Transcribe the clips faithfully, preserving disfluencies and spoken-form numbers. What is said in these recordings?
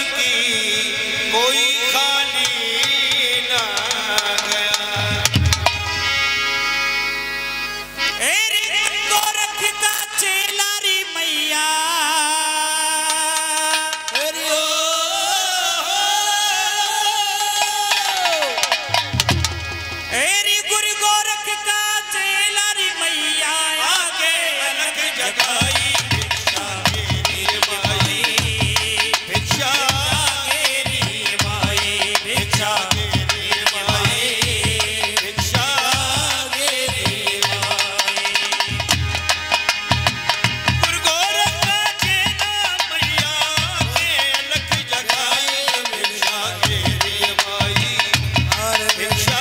की कोई खाली ना गया। गोरख का चेलारी मैया एरी गुरु गोरख का चेलारी मैया आगे अलग जगाई भिक्षा मेरी माई भिक्षा मेरी माई भिक्षा मेरी माई भिक्षा मेरी माई। गुरु गोरख का चेला मैया आगे अलग जगाई भिक्षा मेरी माई भिक्षा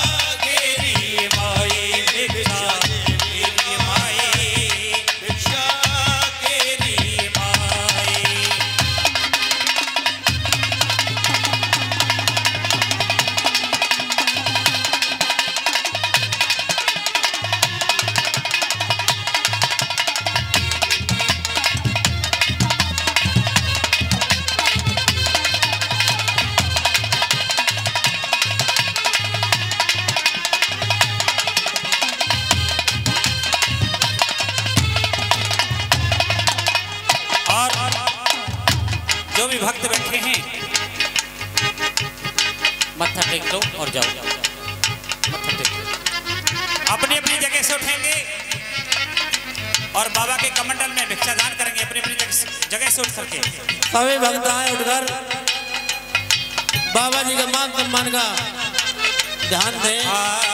जो भी भक्त बैठे हैं मत्था टेक लो और जाओ, मत्था टेक लो। अपनी अपनी जगह से उठेंगे और बाबा के कमंडल में भिक्षा दान करेंगे अपनी अपनी जगह से उठ करके। सभी भक्त आए उठकर बाबा जी का मान सम्मान का ध्यान दें।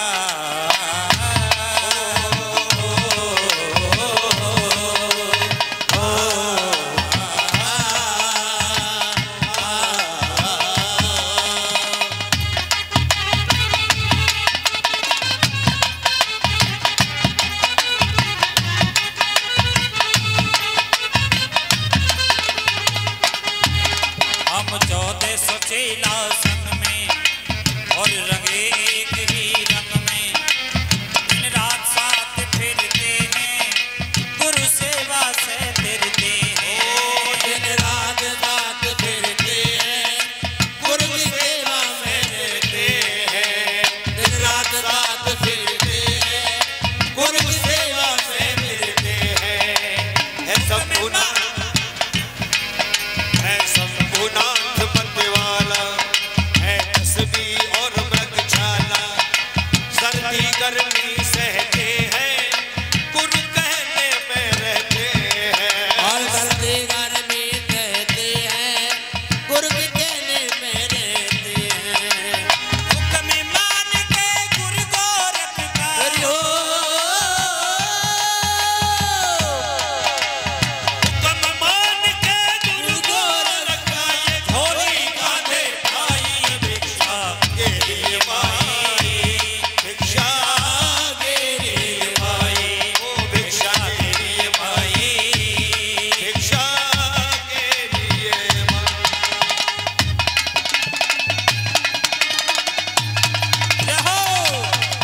हम चौदह सौ चेला संग में और रंगे एक ही रंग में दिन रात साथ फिरते हैं गुरु सेवा से फिरते हैं। दिन रात साथ फिरते हैं गुरु की सेवा में रहते हैं। दिन रात साथ फिरते हैं गुरु की सेवा में मिलते हैं। है संपूर्ण है संपूर्णार्थ मत वाला है तस्बी और मृगशाला सर्दी गर्मी सहते हैं गुरु कहने में रहते हैं। और सर्दी गर्मी कहते हैं गुरु के कहने में रहते हैं। हुक्म मान के गुरु गोरख का हरि हो हुक्म मान के गुरु गोरख का ये झोली कांधे भाई भिक्षा मेरी माई भिक्षा मेरी माई ओ भिक्षा मेरी माई भिक्षा मेरी माई। जय हो।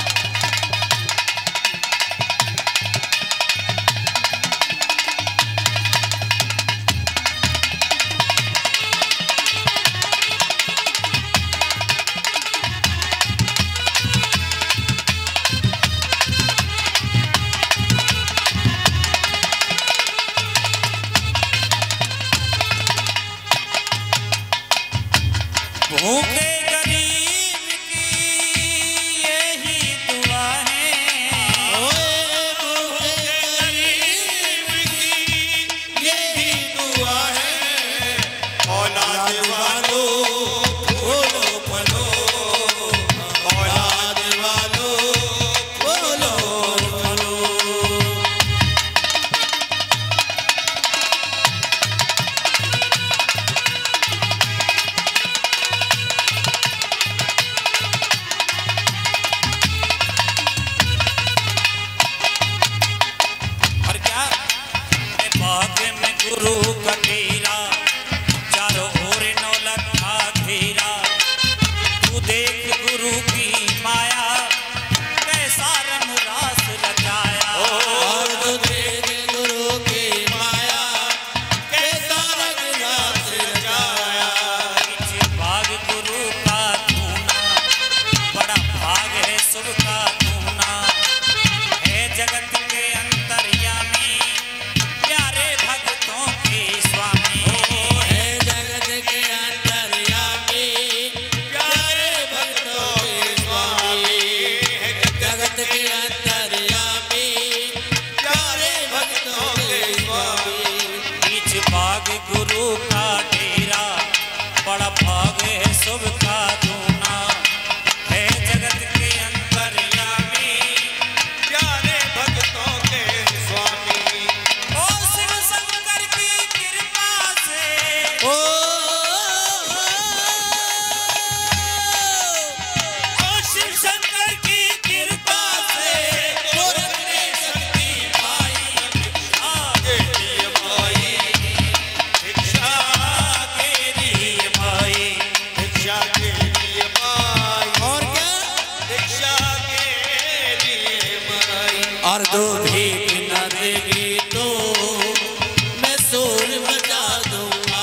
भूखे गरीब की यही दुआ है यही दुआ है औलाद वालों फूलो फलो औलाद वालों फूलो फलो। बड़ा भाग है शुभ का दूना है जगत के अंतर्यामी प्यारे भक्तों के स्वामी। ओ शिव शंकर की कृपा से ओ ओ शिव शंकर की कृपा से गोरख ने शक्ति पाई के लिए माई भिक्षा के लिए माई भिक्षा के लिए माई और क्या भिक्षा के लिए माई। और दो भीख न देगी तो मैं शोर मचा दूंगा,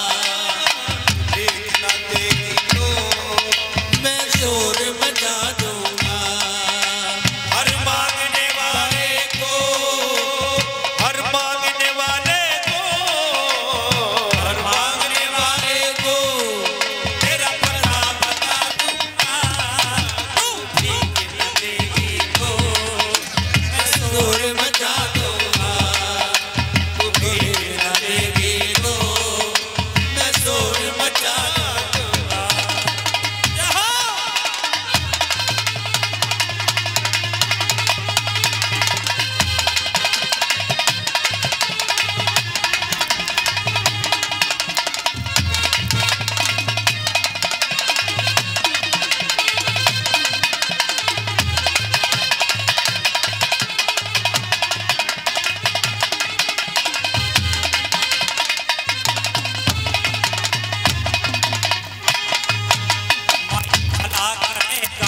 भीख न देगी तो मैं शोर मचा दूंगा। हर मांगने वाले को हर मांगने वाले को हर मांगने वाले को तेरा पता बता दूंगा। तू भीख न देगी तो मैं शोर मचा दूंगा, तू भीख न देगी तो मैं शोर मचा दूंगा। भला करेगा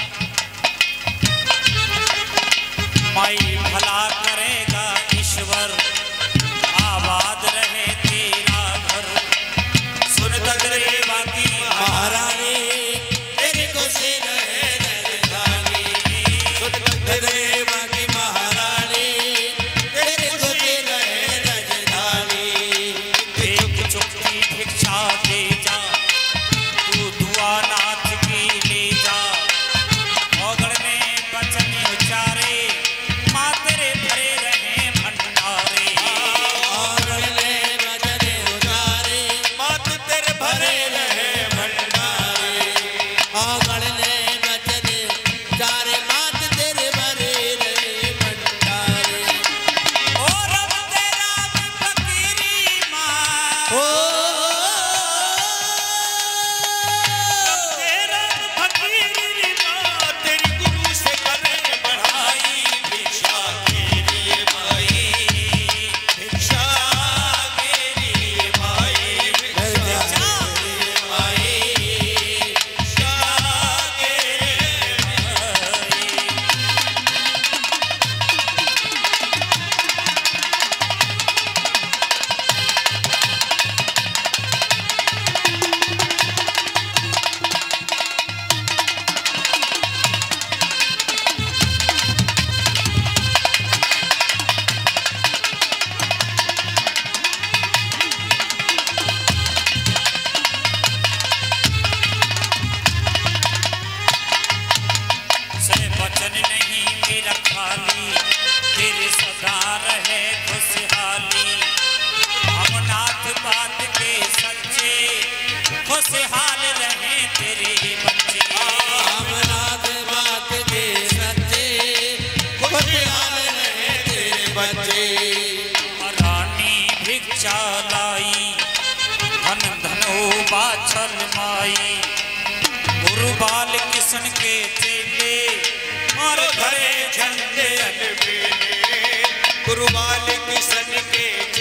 माई भला करेगा ईश्वर आबाद रहे तेरा घर सुन तगरेवा की महारानी तेरे को से रहे राजधानी, तगरेवा की महारानी तेरे को से रहे राजधानी। एक चुटकी भिक्षा दे जा तू दुआ नाथ की ले जा औगड़ में बचन उचारे माँ तेरे भरे रहे भंडारे आंगन में बजने उजारे मात तेरे भरे रहे भंडारे। आंगन में बजने उजारे मात तेरे भरे रहे भंडारे। ओ रब तेरा भी फकीरी माँ ओ तेरा फकीरी माँ तेरी गुरु से करे बढ़ाई भिक्षा के लिए माई भिक्षा के लिए माई भिक्षा के लिए माई भिक्षा के लिए से वचन नहीं मेरा खाली तेरे सदा रहे खुशहाली हम नाथ बात के सच्चे खुशहाल रहे तेरे बच्चे अमरनाथ बात के सच्चे खुशहाल रहे तेरे बच्चे। रानी भिक्षा लाई धन धनो बाछल माई गुरु बाल किशन के चेले और घरे झंडे अलबेले गुरु बाल किशन के